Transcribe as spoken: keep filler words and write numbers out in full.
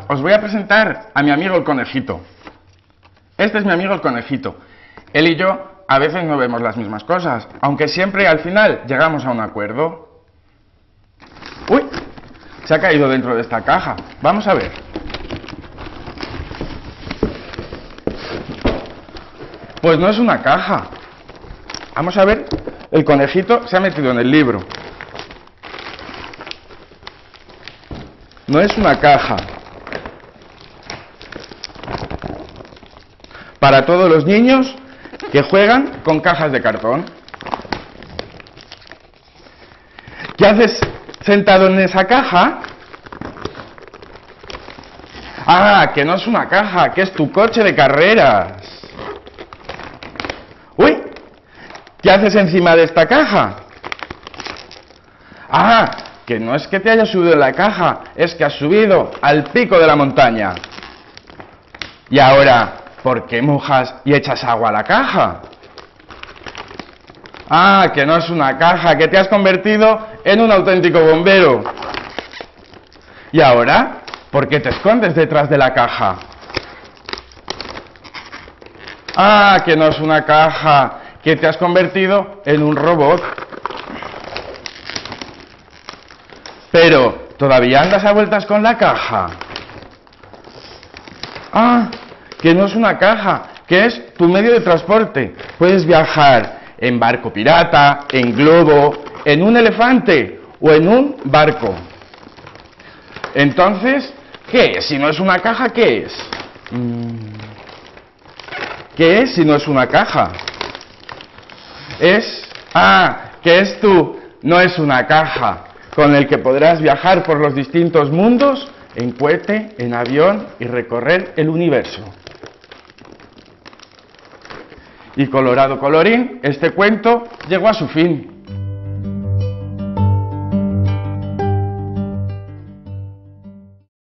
os voy a presentar a mi amigo el conejito. Este es mi amigo el conejito. Él y yo a veces no vemos las mismas cosas, aunque siempre al final llegamos a un acuerdo. ¡Uy! Se ha caído dentro de esta caja. Vamos a ver. Pues no es una caja. Vamos a ver. El conejito se ha metido en el libro. No es una caja. Para todos los niños que juegan con cajas de cartón. ¿Qué haces sentado en esa caja? Ah, que no es una caja, que es tu coche de carreras. Uy, ¿qué haces encima de esta caja? Ah, que no es que te hayas subido en la caja, es que has subido al pico de la montaña. Y ahora, ¿por qué mojas y echas agua a la caja? Ah, que no es una caja, que te has convertido en un auténtico bombero. ¿Y ahora? ¿Por qué te escondes detrás de la caja? Ah, que no es una caja, que te has convertido en un robot. Pero, ¿todavía andas a vueltas con la caja? Ah, que no es una caja, que es tu medio de transporte. Puedes viajar en barco pirata, en globo, en un elefante o en un barco. Entonces, ¿qué es? Si no es una caja, ¿qué es? ¿Qué es si no es una caja? Es... Ah, que es tú, no es una caja, con el que podrás viajar por los distintos mundos en cohete, en avión y recorrer el universo. Y colorado colorín, este cuento llegó a su fin.